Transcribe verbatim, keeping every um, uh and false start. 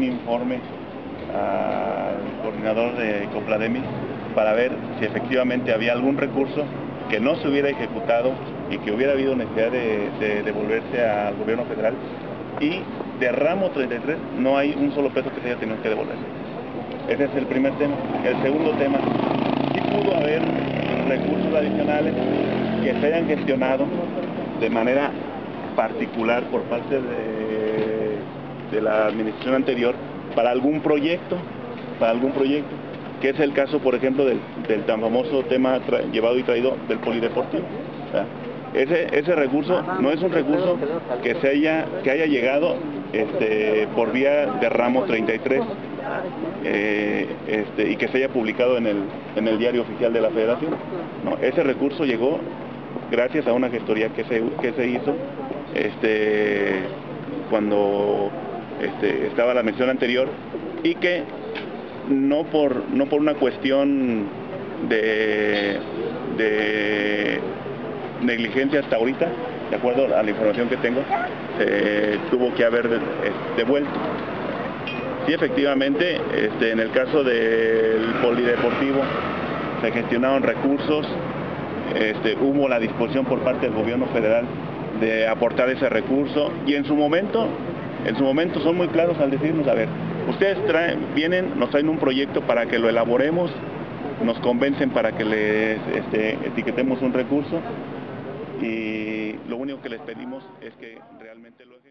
un informe al coordinador de Coplademi para ver si efectivamente había algún recurso que no se hubiera ejecutado y que hubiera habido necesidad de, de devolverse al gobierno federal, y de ramo treinta y tres no hay un solo peso que se haya tenido que devolver. Ese es el primer tema. El segundo tema, sí pudo haber recursos adicionales que se hayan gestionado de manera particular por parte de, de la administración anterior para algún proyecto, para algún proyecto, que es el caso, por ejemplo, del, del tan famoso tema llevado y traído del polideportivo. ¿Verdad? Ese, ese recurso no es un recurso que se haya, que haya llegado este, por vía de ramo treinta y tres eh, este, y que se haya publicado en el, en el diario oficial de la Federación. No, ese recurso llegó gracias a una gestoría que se, que se hizo este, cuando este, estaba la mención anterior, y que no por, no por una cuestión de, de negligencia hasta ahorita, de acuerdo a la información que tengo, se tuvo que haber devuelto. Sí, efectivamente, este, en el caso del polideportivo se gestionaron recursos, este, hubo la disposición por parte del gobierno federal de aportar ese recurso, y en su momento, en su momento son muy claros al decirnos, a ver, ustedes traen, vienen, nos traen un proyecto para que lo elaboremos, nos convencen para que les este, etiquetemos un recurso, y lo único que les pedimos es que realmente lo